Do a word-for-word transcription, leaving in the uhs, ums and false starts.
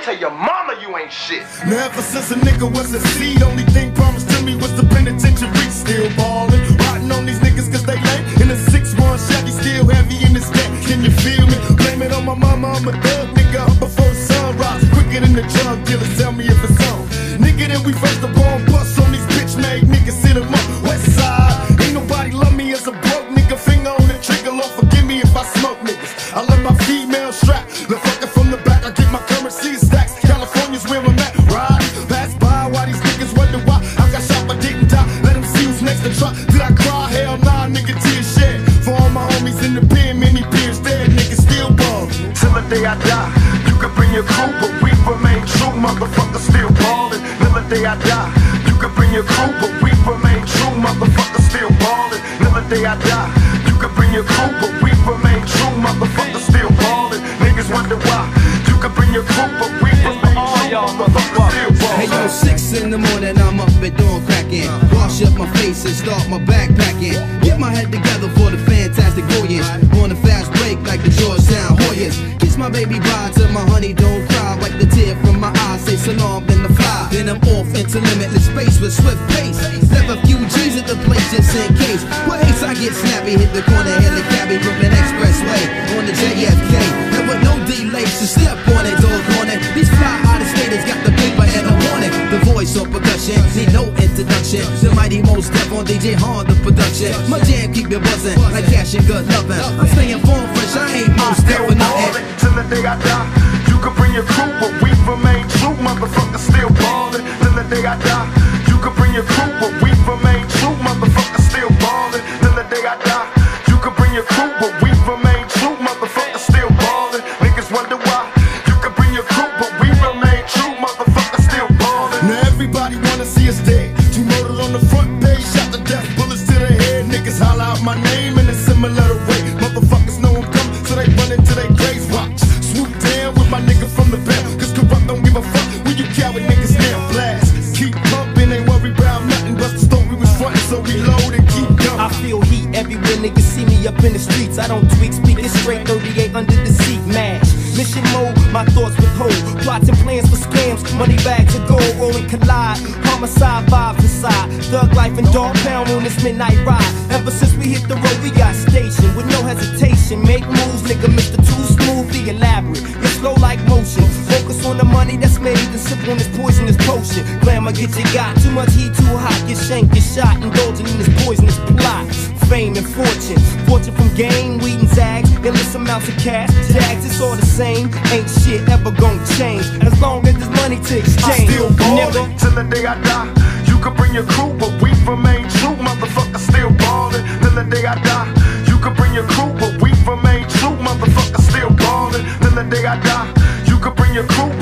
tell your mama you ain't shit. Now ever since a nigga was a seed, only thing promised to me was the penitentiary. Still ballin', riding on these niggas cause they lame. In a six one Chevy, still heavy in this game. Can you feel me? Blame it on my mama, I'm a thug nigga up before the sunrise. Quicker than the drug dealers, tell me if it's on. Nigga, then we first the ball bust on these bitch made niggas, sit 'em up. West side, ain't nobody love me as a broke nigga. Finger on the trigger, Lord forgive me if I smoke niggas. I love my female strap, the fucker from the back. I get my currency stacks. California's where I'm at. Ride, pass by, why these niggas wonder why I got shot but didn't die. Let them see who's next to try. Did I cry? Hell nah, nigga, tears shed. For all my homies in the pen, many peers dead, niggas still ballin'. Till the day I die, you can bring your crew, but we remain true, motherfucker, still ballin'. Till the day I die, you can bring your crew, but we remain true, motherfucker, still ballin'. Till the day I die, you can bring your crew, but we remain true, motherfucker, still ballin'. Niggas wonder why, you can bring your crew, but we remain true, motherfucker, still ballin'. Hey yo, six in the morning, I'm up at dawn cracking. Wash up my face and start my backpacking. Get my head together for the fantastic voyage. On a fast break like the Georgetown Hoyas. Kiss my baby bride till my honey don't cry. Wipe the tear from my eyes, say salam, then the fly. Then I'm off into limitless space with swift pace. Left a few G's at the place just in case. With haste I get snappy, hit the corner, hit the cabbie from an expressway on the J F K. There were no delays, so step on it, dog on it. These fly out-of-staters got the paper and a warning. The voice or percussion, need no introduction. The mighty Mos Def on D J Hard, the production. My jam keep me buzzing like cash and good loving. I'm staying form fresh, I ain't Mos Def for nothing. Till the day I die, you can bring your crew, but we remain true, motherfucker, still ballin'. Till the day I die, you can bring your crew, but we remain true, motherfucker, still ballin'. Till the day I die, you can bring your crew, but we remain true, motherfucker, still ballin'. Niggas wonder why, you can bring your crew, but we remain true, motherfucker, still ballin'. Now everybody wanna see us dead. Two murdered on the front page, shot to death, bullets to the head. Niggas holler out my name in a similar way. Motherfuckers know I'm coming, so they run into their graves. Watch, swoop down with my nigga from the bell. Cause corrupt don't give a fuck when you coward niggas now blast. Keep pumping, ain't worry about nothing. But the story was frontin', so we load and keep coming. I feel heat everywhere niggas see me up in the streets. I don't tweak, speak it straight, thirty-eight under the seat, mash. Mission mode, my thoughts withhold. Plots and plans for scams, money bags of gold, rolling collide. Homicide vibes inside, thug life and dog pound on this midnight ride. Ever since we hit the road, we got stationed with no hesitation. Make moves, nigga, Mister Too Smooth, the elaborate. It's slow like motion. Focus on the money that's made and sip on this poisonous potion. Glamour get you got, too much heat, too hot. Get shanked, get shot, indulging in this poisonous plot. Fame and fortune, fortune from game, weed and zags, endless amounts of cash. Tags, it's all the same, ain't shit ever gonna change as long as there's money to exchange. Still ballin', till the day I die. You can bring your crew, but we remain true, motherfucker, still ballin'. Till the day I die. You can bring your crew, but we remain true, motherfucker, still ballin'. Till the day I die. You can bring your crew,